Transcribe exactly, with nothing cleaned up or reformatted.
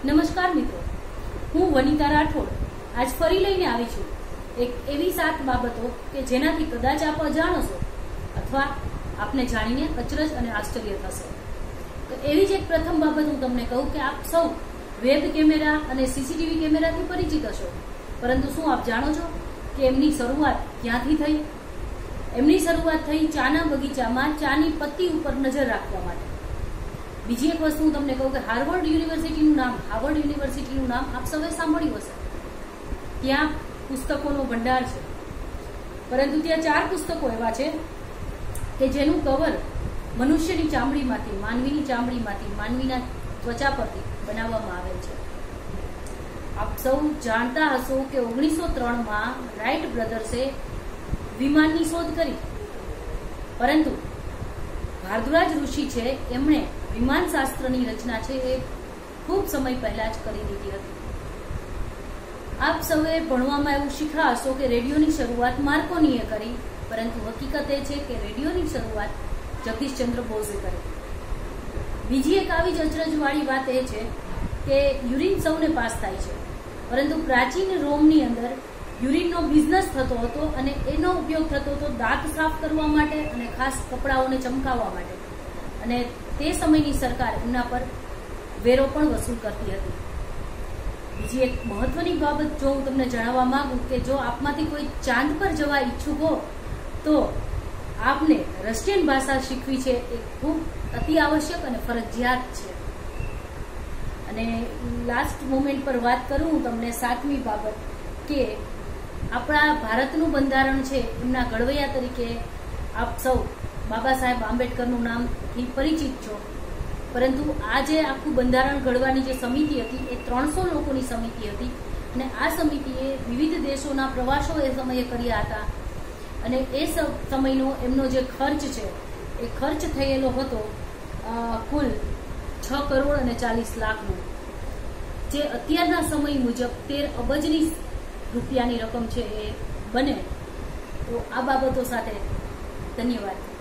નમસ્કાર મિત્રો, હું વનિતા રાઠોડ આજ ફરી લઈને આવી છું એક એવી સાત બાબતો કે જેનાથી કદાચ આપ અજાણ હશો અથવા આપને જાણીને અચરજ અને આશ્ચર્ય થશે. તો એવી જ એક પ્રથમ બાબત હું તમને કહું કે આપ સૌ વેબ કેમેરા અને સીસીટીવી કેમેરાથી પરિચિત હશો, પરંતુ શું આપ જાણો છો કે એમની શરૂઆત ક્યાંથી થઈ? એમની શરૂઆત થઈ ચાના બગીચામાં ચાની પત્તી ઉપર નજર રાખવા માટે. બીજી એક વસ્તુ હું તમને કહું કે હાર્વર્ડ યુનિવર્સિટીનું નામ હાર્વર્ડ યુનિવર્સિટીનું નામ આપ સૌએ સાંભળ્યું હશે. ત્યાં પુસ્તકોનો ભંડાર છે, પરંતુ ત્યાં ચાર પુસ્તકો એવા છે કે જેનું કવર મનુષ્યની ચામડીમાંથી માનવીની ચામડીમાંથી માનવીના ત્વચા પરથી બનાવવામાં આવેલ છે. આપ સૌ જાણતા હશો કે ઓગણીસો ત્રણમાં રાઇટ બ્રધર્સે વિમાનની શોધ કરી, પરંતુ ભારદ્વાજ ઋષિ છે એમણે વિમાન શાસ્ત્રની રચના છે એ ખૂબ સમય પહેલા જ કરી દીધી હતી. આપ સૌએ ભણવામાં એવું શીખ્યા હશો કે રેડિયોની શરૂઆત માર્કોનીએ કરી, પરંતુ હકીકત એ છે કે રેડિયોની શરૂઆત જગદીશચંદ્ર બોઝે કરી. બીજી એક આવી જ અચરજવાળી વાત એ છે કે યુરિન સૌને પાસ થાય છે, પરંતુ પ્રાચીન રોમની અંદર યુરિનનો બિઝનેસ થતો હતો અને એનો ઉપયોગ થતો હતો દાંત સાફ કરવા માટે અને ખાસ કપડાઓને ચમકાવવા માટે, અને તે સમયની સરકાર એમના પર વેરો પણ વસૂલ કરતી હતી. બીજી એક મહત્વની બાબત જો હું તમને જણાવવા માંગુ કે જો આપમાંથી કોઈ ચાંદ પર જવા ઈચ્છુક હો તો આપને રશિયન ભાષા શીખવી છે એ ખૂબ અતિ આવશ્યક અને ફરજિયાત છે. અને લાસ્ટ મોમેન્ટ પર વાત કરું હું તમને સાતમી બાબત કે આપણા ભારતનું બંધારણ છે એમના ઘડવૈયા તરીકે આપ સૌ બાબા સાહેબ આંબેડકરનું નામથી પરિચિત છો, પરંતુ આ જે આખું બંધારણ ઘડવાની જે સમિતિ હતી એ ત્રણસો લોકોની સમિતિ હતી, અને આ સમિતિએ વિવિધ દેશોના પ્રવાસો એ સમયે કર્યા હતા, અને એ સમયનો એમનો જે ખર્ચ છે એ ખર્ચ થયેલો હતો કુલ છ કરોડ અને ચાલીસ લાખનો, જે અત્યારના સમય મુજબ તેર અબજની રૂપિયાની રકમ છે એ બને. તો આ બાબતો સાથે ધન્યવાદ.